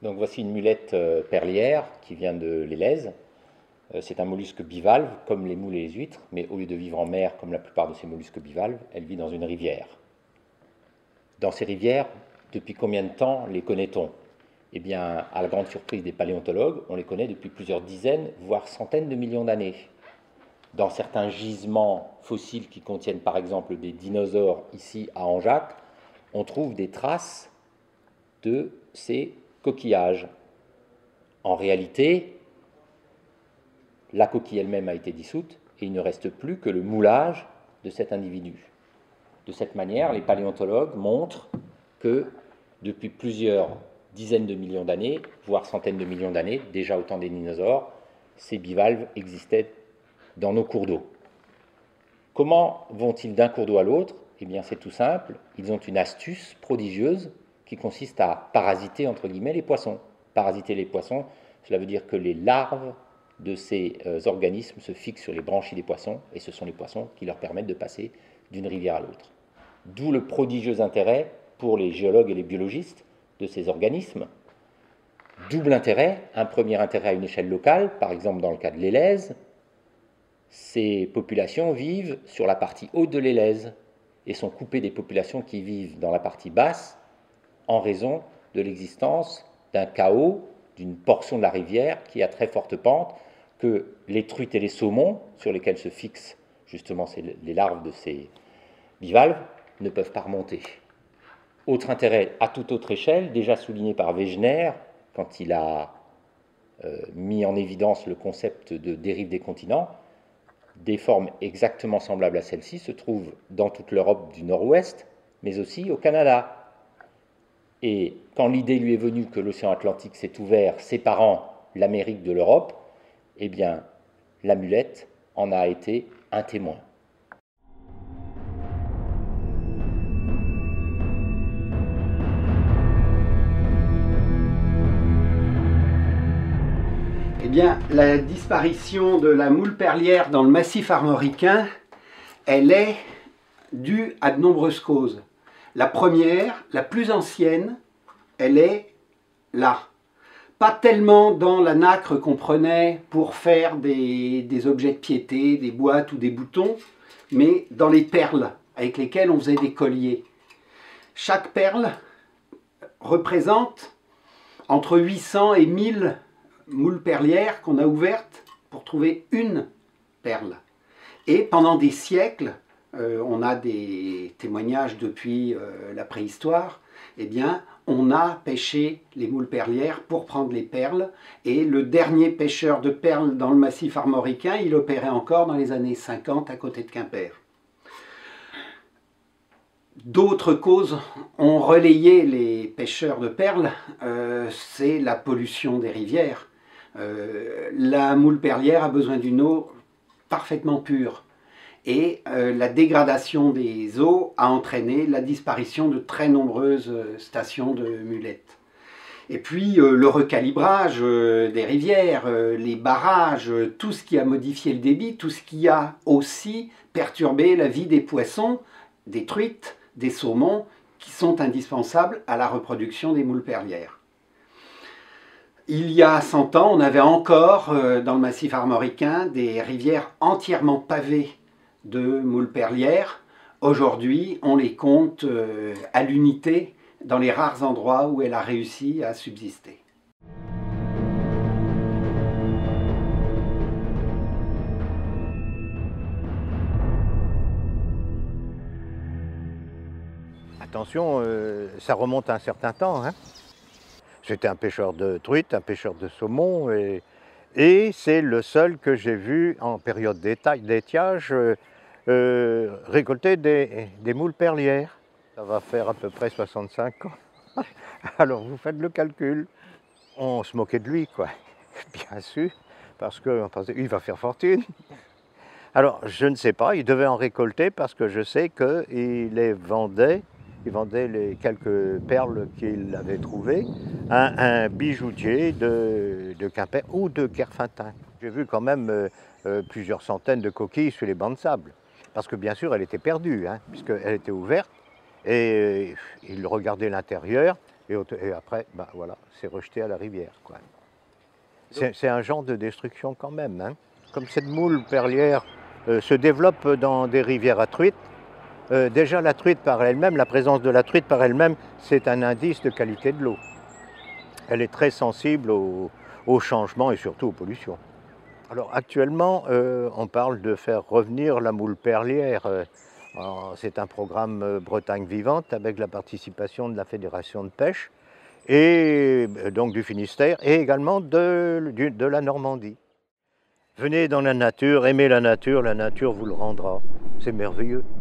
Donc voici une mulette perlière qui vient de l'Élèze. C'est un mollusque bivalve, comme les moules et les huîtres, mais au lieu de vivre en mer, comme la plupart de ces mollusques bivalves, elle vit dans une rivière. Dans ces rivières, depuis combien de temps les connaît-on? Eh bien, à la grande surprise des paléontologues, on les connaît depuis plusieurs dizaines, voire centaines de millions d'années. Dans certains gisements fossiles qui contiennent par exemple des dinosaures, ici à Angeac, on trouve des traces de ces coquillages. En réalité, la coquille elle-même a été dissoute et il ne reste plus que le moulage de cet individu. De cette manière, les paléontologues montrent que depuis plusieurs dizaines de millions d'années, voire centaines de millions d'années, déjà au temps des dinosaures, ces bivalves existaient dans nos cours d'eau. Comment vont-ils d'un cours d'eau à l'autre? Eh bien, c'est tout simple. Ils ont une astuce prodigieuse qui consiste à parasiter, entre guillemets, les poissons. Parasiter les poissons, cela veut dire que les larves de ces organismes se fixent sur les branchies des poissons, et ce sont les poissons qui leur permettent de passer d'une rivière à l'autre. D'où le prodigieux intérêt pour les géologues et les biologistes de ces organismes. Double intérêt, un premier intérêt à une échelle locale, par exemple dans le cas de l'Élèze. Ces populations vivent sur la partie haute de l'Élèze et sont coupées des populations qui vivent dans la partie basse en raison de l'existence d'un chaos, d'une portion de la rivière qui a très forte pente, que les truites et les saumons, sur lesquels se fixent justement les larves de ces bivalves, ne peuvent pas remonter. Autre intérêt à toute autre échelle, déjà souligné par Wegener, quand il a mis en évidence le concept de dérive des continents, des formes exactement semblables à celle-ci se trouvent dans toute l'Europe du Nord-Ouest, mais aussi au Canada. Et quand l'idée lui est venue que l'océan Atlantique s'est ouvert, séparant l'Amérique de l'Europe, eh bien, la mulette en a été un témoin. Eh bien, la disparition de la moule perlière dans le massif armoricain, elle est due à de nombreuses causes. La première, la plus ancienne, elle est là. Pas tellement dans la nacre qu'on prenait pour faire des objets de piété, des boîtes ou des boutons, mais dans les perles avec lesquelles on faisait des colliers. Chaque perle représente entre 800 et 1000 moules perlières qu'on a ouvertes pour trouver une perle. Et pendant des siècles, on a des témoignages depuis la préhistoire, eh bien, on a pêché les moules perlières pour prendre les perles, et le dernier pêcheur de perles dans le massif armoricain, il opérait encore dans les années 50 à côté de Quimper. D'autres causes ont relayé les pêcheurs de perles, c'est la pollution des rivières. La moule perlière a besoin d'une eau parfaitement pure. Et la dégradation des eaux a entraîné la disparition de très nombreuses stations de mulettes. Et puis le recalibrage des rivières, les barrages, tout ce qui a modifié le débit, tout ce qui a aussi perturbé la vie des poissons, des truites, des saumons, qui sont indispensables à la reproduction des moules perlières. Il y a 100 ans, on avait encore dans le massif armoricain des rivières entièrement pavées de moules perlières. Aujourd'hui, on les compte à l'unité dans les rares endroits où elle a réussi à subsister. Attention, ça remonte à un certain temps, hein. J'étais un pêcheur de truites, un pêcheur de saumon, et c'est le seul que j'ai vu en période d'étiage récolter des moules perlières. Ça va faire à peu près 65 ans. Alors vous faites le calcul. On se moquait de lui, quoi, bien sûr, parce qu'on pensait qu'il va faire fortune. Alors je ne sais pas, il devait en récolter parce que je sais qu'il les vendait. Il vendait les quelques perles qu'il avait trouvées à un bijoutier de Quimper ou de Kerfeunteun. J'ai vu quand même plusieurs centaines de coquilles sur les bancs de sable. Parce que bien sûr, elle était perdue, hein, puisqu'elle était ouverte. Et il regardait l'intérieur Et après, ben voilà, c'est rejeté à la rivière, quoi. C'est un genre de destruction quand même, hein. Comme cette moule perlière se développe dans des rivières à truites, déjà la truite par elle-même, la présence de la truite par elle-même, c'est un indice de qualité de l'eau. Elle est très sensible aux changements et surtout aux pollutions. Alors actuellement, on parle de faire revenir la moule perlière. C'est un programme Bretagne vivante avec la participation de la Fédération de pêche et donc du Finistère et également de la Normandie. Venez dans la nature, aimez la nature vous le rendra. C'est merveilleux.